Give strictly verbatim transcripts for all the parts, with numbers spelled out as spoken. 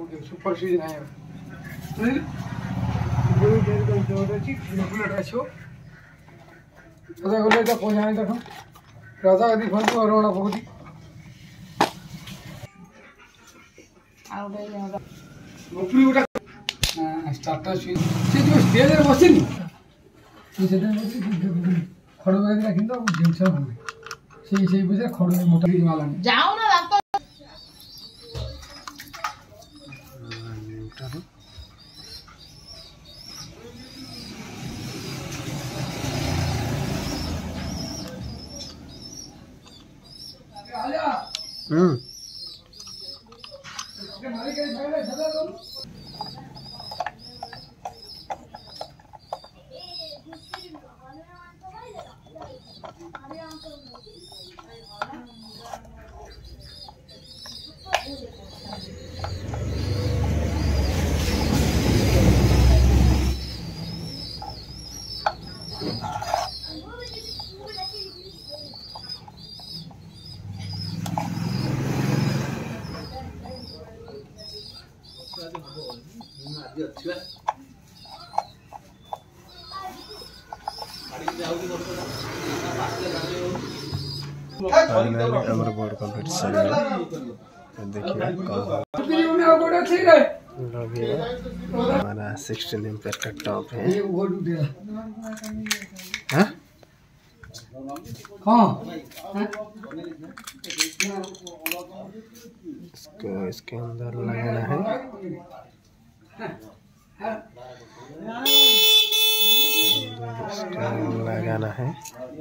Super season है जो डेढ़ का जो अच्छी बुलेट है छो पता कर ले तो पहुंचाने देखो राजा कदी फोन को रोना पकड़ी आ उठे जा ऊपरी उठा स्टार्टर स्विच से जो स्टेज रे बसिनी से सेटा बसी खड़ो कर रखिन तो जिंस हो से से बुझे खड़ो मोटा माला जाओ ना रात हम्म फाइनली बोर्ड कंप्लीट सर देखिए हमारा सिक्सटीन एम्पेयर का टॉप है। हाँ इसको इसके अंदर लगाना है। लगाना है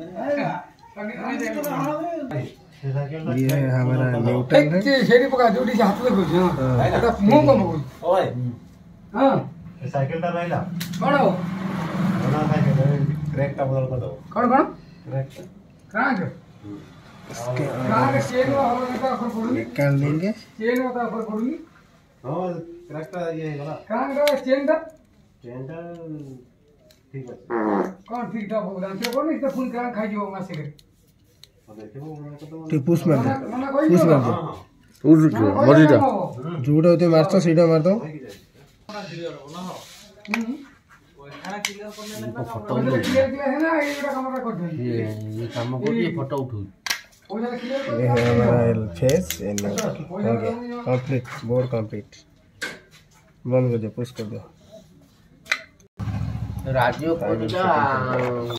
ये है हमारा न्यूटन है। शेरी पका जोड़ी से हाथ में कुछ हां এটা মুখ মুখ ওই हां साइकिल টা রইলা বড় বড় সাইকেল ক্র্যাক টা বদল कर दो कौन कौन क्र्याक क्र्याक इसके क्र्याक चेन होता है पड़ूगी निकाल लेंगे चेन होता है पड़ूगी हां क्र्याक टा ये है वाला क्र्याक टा चेन टा चेन टा ठीक है कौन ठीक टा बोला से कौन इसका फुल क्र्याक खाई जो होगा से टी पुश मार दे पुश मार दे पुश जो बॉडीटा जोड़ा होते मारता सीधा मार दो फोटो क्लियर क्लियर है ना ये काम कर दे ये ये काम को ये फोटो उठो ये है हमारा फेस एंड हो गया कंप्लीट बोर्ड कंप्लीट बंद कर दो पुश कर दो राजू को